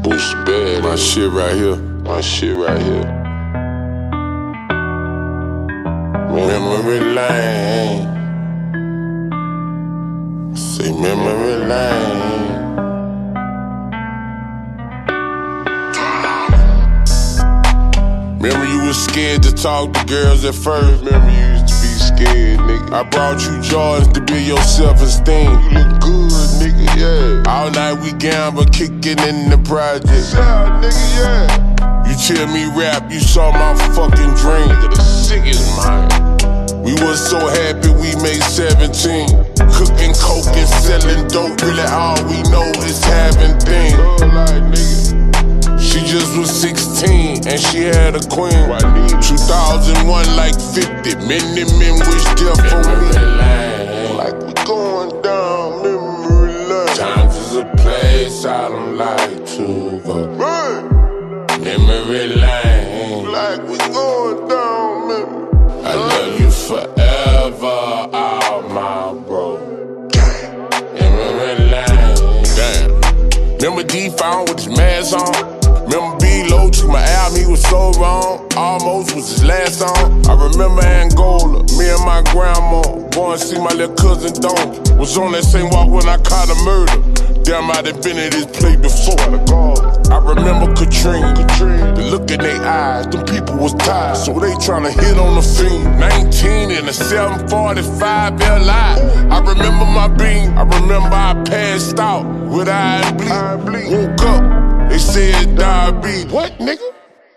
Boosie bad. My shit right here. My shit right here. Memory lane. Say memory lane. Remember you was scared to talk to girls at first. Remember you used to be scared, nigga. I brought you Jordans to build your self-esteem. You look good, nigga, yeah. All night we gamble, kicking in the projects. Yeah, nigga, yeah. You tell me rap, you saw my fucking dream. Nigga, the sickest mind. We was so happy we made 17. Cooking coke and selling dope. Really all we know is having things. She just was 16 and she had a queen. 2001 like 50. Many men wish death for me. Like we going down memory lane. Times is a place I don't like to go. Memory lane. Like we going down memory. I love you forever, all my bro. Memory lane. Damn. Remember D-Found with his mask on? Remember B-Lo took my album, he was so wrong. Almost was his last song. I remember Angola, me and my grandma going to see my little cousin Don. Was on that same walk when I caught a murder. Damn, I'd invented this play before. I remember Katrina, the look in their eyes, them people was tired, so they tryna hit on the fiend. 19 in a 745 LI. I remember my beam, I remember I passed out with eye bleed. Woke up, they said diabetes. What, nigga?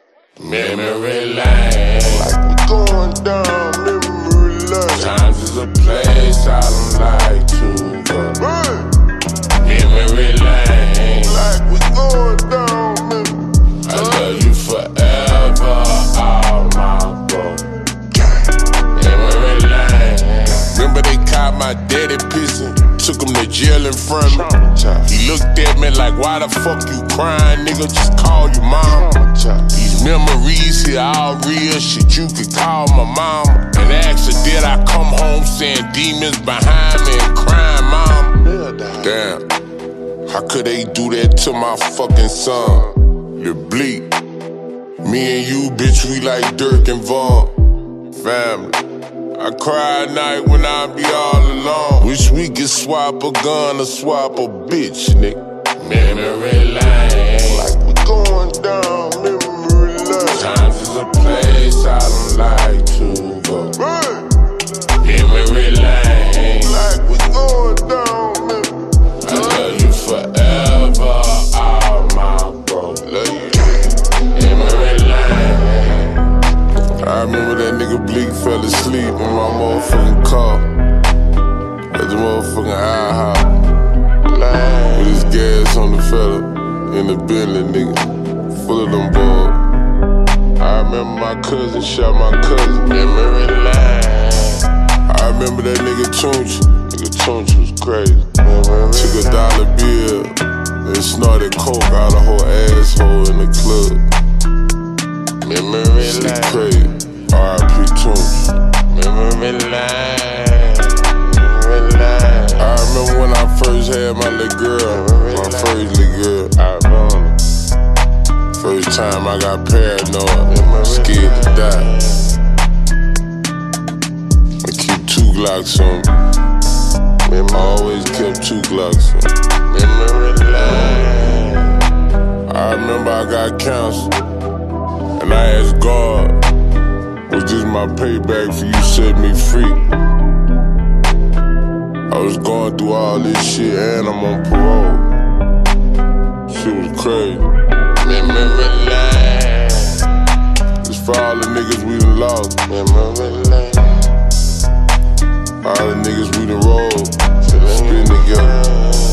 Memory lane. Like we going down memory lane. Times is a place I don't like to go. Memory lane. Like we going down memory. I love you forever, all my bro. Memory lane. Remember they caught my daddy pissing. Took him to jail in front of me. He looked at me like, why the fuck you crying, nigga? Just call your mom. These memories here all real shit. You could call my mama and ask her, did I come home saying demons behind me and crying, mom? Damn, how could they do that to my fucking son? The bleak. Me and you, bitch, we like Dirk and Vaughn. Family. I cry at night when I be all alone. Wish we could swap a gun or swap a bitch, nigga. Memory lane. Like we going down memory lane. Times is a place I don't like to go. Memory lane. Like we going down memory. I love you forever, all my bro. Love you. Memory lane. I remember that nigga Bleak fell asleep in my motherfucking car at the motherfucking IHOP with his gas on the fella in the Bentley, nigga, full of them balls. I remember my cousin shot my cousin. Memory lane. I remember that nigga Tunch. Nigga Tunch was crazy. Took $1 bill and snorted coke out of her asshole in the club. Memory lane. Crazy. R.I.P. Tunch. Memory lane. Memory lane. I remember when I first had my little girl. My first little girl. I remember. First time I got paranoid. Scared to die. I keep 2 Glocks on me. I always kept 2 Glocks on me. Memory lane. I remember I got cancer. And I asked God, was this my payback for you set me free? I was going through all this shit and I'm on parole. Shit was crazy. Memory lane. It's for all the niggas we done lost. Memory lane. All the niggas we done rolled. Spin together.